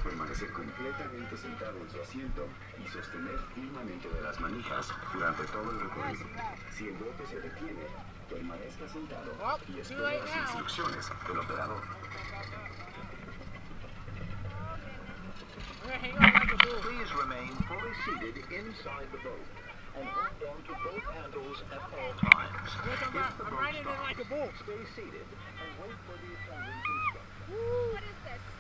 Permanecer completamente sentado en su asiento y sostener firmemente de las manijas durante todo el recorrido. Si el bote se detiene, permanezca sentado y espere las instrucciones del operador. Please remain fully seated inside the boat and hold on to both handles at all times. If the boat stops, stay seated and wait for the attendant's instructions. What is this?